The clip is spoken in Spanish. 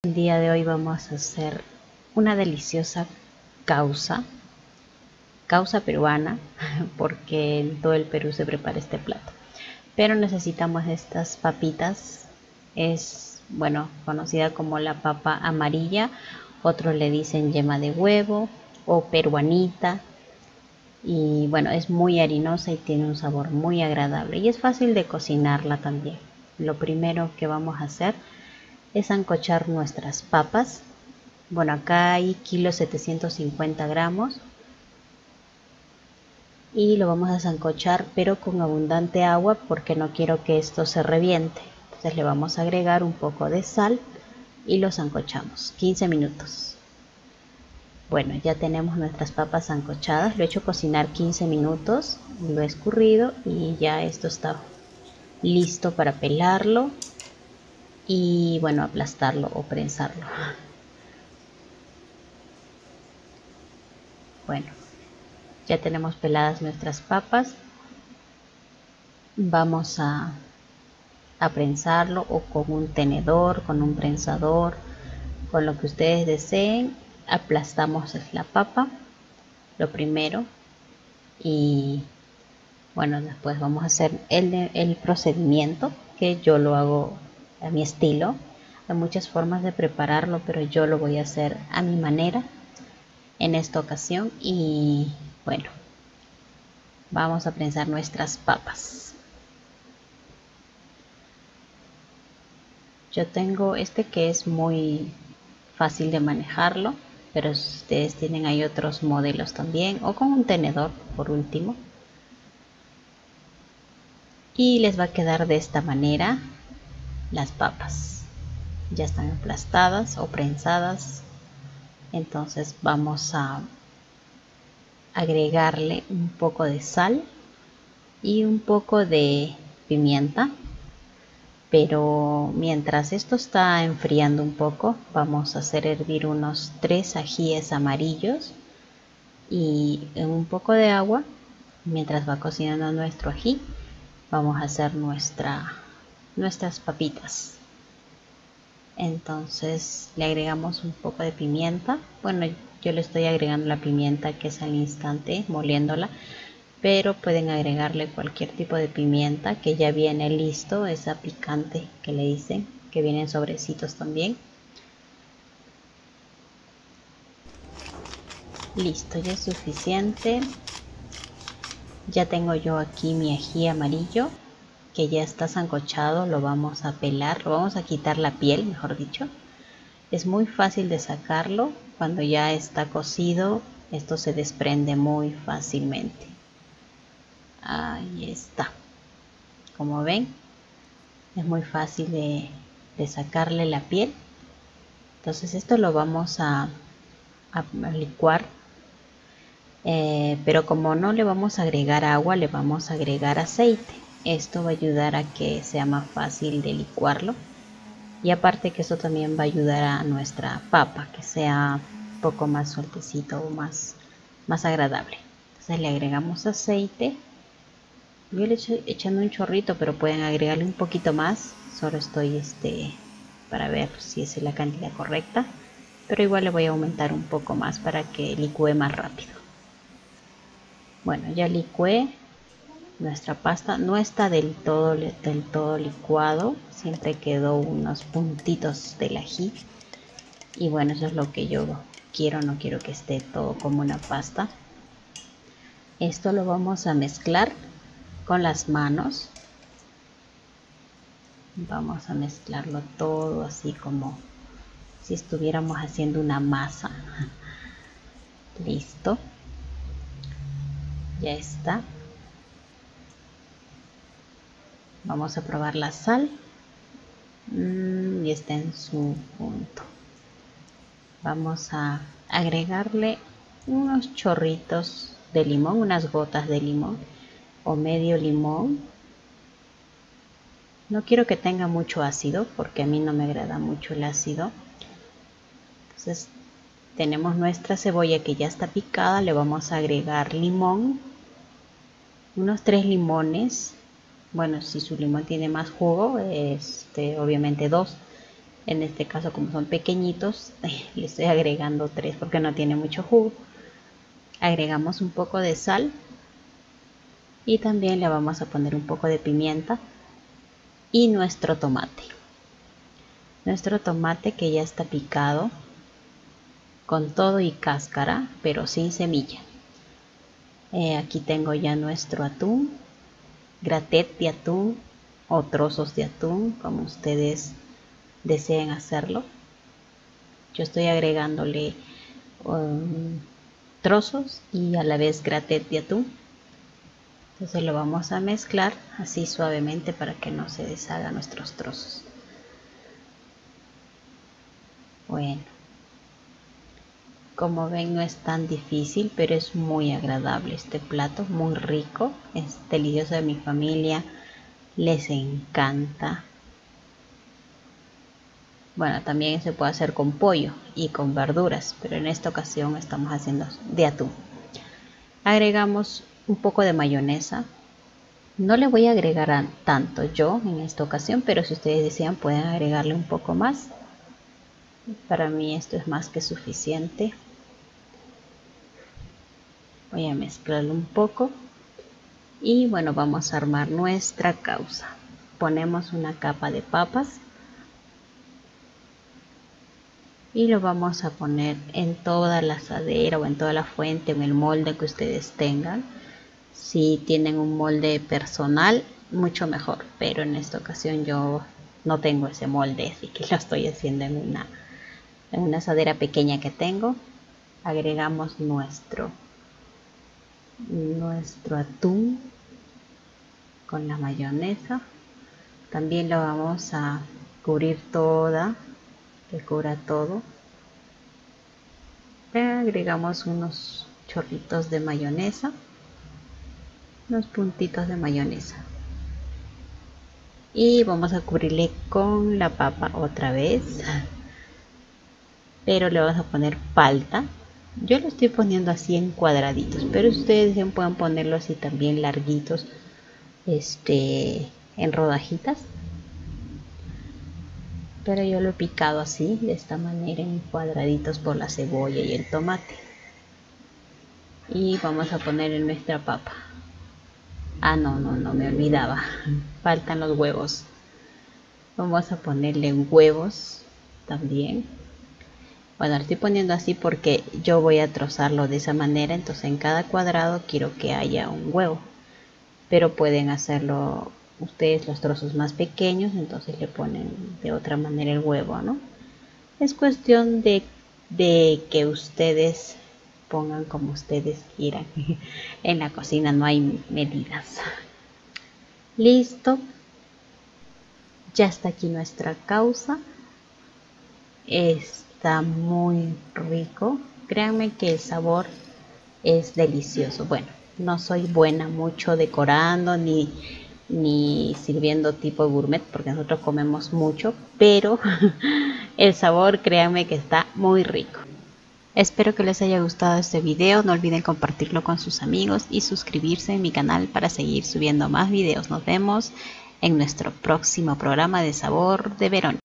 El día de hoy vamos a hacer una deliciosa causa peruana, porque en todo el Perú se prepara este plato. Pero necesitamos estas papitas, es conocida como la papa amarilla, otros le dicen yema de huevo o peruanita. Y bueno, es muy harinosa y tiene un sabor muy agradable y es fácil de cocinarla también. Lo primero que vamos a hacer es ancochar nuestras papas. Bueno, acá hay 750 gramos y lo vamos a sancochar, pero con abundante agua porque no quiero que esto se reviente. Entonces le vamos a agregar un poco de sal y lo sancochamos 15 minutos. Bueno, ya tenemos nuestras papas sancochadas, lo he hecho cocinar 15 minutos, lo he escurrido y ya esto está listo para pelarlo y bueno, aplastarlo o prensarlo. Bueno, ya tenemos peladas nuestras papas. Vamos a prensarlo o con un tenedor, con un prensador, con lo que ustedes deseen. Aplastamos la papa, lo primero, y bueno, después vamos a hacer el procedimiento que yo lo hago a mi estilo. Hay muchas formas de prepararlo, pero yo lo voy a hacer a mi manera en esta ocasión. Y bueno, vamos a prensar nuestras papas. Yo tengo este que es muy fácil de manejarlo, pero si ustedes tienen hay otros modelos también, o con un tenedor por último. Y les va a quedar de esta manera las papas. Ya están aplastadas o prensadas. Entonces vamos a agregarle un poco de sal y un poco de pimienta. Pero mientras esto está enfriando un poco, vamos a hacer hervir unos 3 ajíes amarillos y en un poco de agua. Mientras va cocinando nuestro ají, vamos a hacer nuestras papitas. Entonces le agregamos un poco de pimienta. Bueno, yo le estoy agregando la pimienta que es al instante, moliéndola, pero pueden agregarle cualquier tipo de pimienta que ya viene listo, esa picante que le dicen, que viene en sobrecitos también. Listo, ya es suficiente. Ya tengo yo aquí mi ají amarillo que ya está sancochado. Lo vamos a pelar, lo vamos a quitar la piel, mejor dicho. Es muy fácil de sacarlo. Cuando ya está cocido, esto se desprende muy fácilmente. Ahí está. Como ven, es muy fácil de sacarle la piel. Entonces esto lo vamos a licuar, pero como no le vamos a agregar agua, le vamos a agregar aceite. Esto va a ayudar a que sea más fácil de licuarlo, y aparte que eso también va a ayudar a nuestra papa que sea un poco más sueltecito o más agradable. Entonces le agregamos aceite. Yo le estoy echando un chorrito, pero pueden agregarle un poquito más. Solo estoy para ver si es la cantidad correcta, pero igual le voy a aumentar un poco más para que licúe más rápido. Bueno, ya licué. Nuestra pasta no está del todo licuado, siempre quedó unos puntitos del ají. Y bueno, eso es lo que yo quiero, no quiero que esté todo como una pasta. Esto lo vamos a mezclar con las manos. Vamos a mezclarlo todo así como si estuviéramos haciendo una masa. Listo. Ya está. Vamos a probar la sal. Y está en su punto. Vamos a agregarle unos chorritos de limón, unas gotas de limón o medio limón. No quiero que tenga mucho ácido porque a mí no me agrada mucho el ácido. Entonces tenemos nuestra cebolla que ya está picada, le vamos a agregar limón, unos 3 limones. Bueno, si su limón tiene más jugo, obviamente 2. En este caso, como son pequeñitos, le estoy agregando 3 porque no tiene mucho jugo. Agregamos un poco de sal y también le vamos a poner un poco de pimienta y nuestro tomate. Nuestro tomate que ya está picado con todo y cáscara, pero sin semilla. Aquí tengo ya nuestro atún, gratet de atún o trozos de atún, como ustedes deseen hacerlo. Yo estoy agregándole trozos y a la vez gratet de atún. Entonces lo vamos a mezclar así suavemente para que no se deshagan nuestros trozos. Bueno, como ven, no es tan difícil, pero es muy agradable este plato, muy rico, es delicioso. De mi familia les encanta. Bueno, también se puede hacer con pollo y con verduras, pero en esta ocasión estamos haciendo de atún. Agregamos un poco de mayonesa. No le voy a agregar tanto yo en esta ocasión, pero si ustedes desean pueden agregarle un poco más. Para mí esto es más que suficiente. Voy a mezclarlo un poco y bueno, vamos a armar nuestra causa. Ponemos una capa de papas y lo vamos a poner en toda la asadera o en toda la fuente, en el molde que ustedes tengan. Si tienen un molde personal, mucho mejor, pero en esta ocasión yo no tengo ese molde, así que lo estoy haciendo en una asadera pequeña que tengo. Agregamos nuestro atún con la mayonesa. También lo vamos a cubrir toda, que cubra todo. Agregamos unos chorritos de mayonesa, unos puntitos de mayonesa, y vamos a cubrirle con la papa otra vez, pero le vamos a poner palta. Yo lo estoy poniendo así en cuadraditos, pero si ustedes desean pueden ponerlo así también larguitos, en rodajitas, pero yo lo he picado así, de esta manera, en cuadraditos por la cebolla y el tomate. Y vamos a poner en nuestra papa. No, me olvidaba, faltan los huevos. Vamos a ponerle huevos también. Bueno, lo estoy poniendo así porque yo voy a trozarlo de esa manera, entonces en cada cuadrado quiero que haya un huevo, pero pueden hacerlo ustedes los trozos más pequeños, entonces le ponen de otra manera el huevo, ¿no? Es cuestión de que ustedes pongan como ustedes quieran. En la cocina no hay medidas. Listo, ya está aquí nuestra causa. Está muy rico, créanme que el sabor es delicioso. Bueno, no soy buena mucho decorando ni sirviendo tipo gourmet, porque nosotros comemos mucho, pero el sabor, créanme que está muy rico. Espero que les haya gustado este video, no olviden compartirlo con sus amigos y suscribirse en mi canal para seguir subiendo más videos. Nos vemos en nuestro próximo programa de Sabor de Verónica.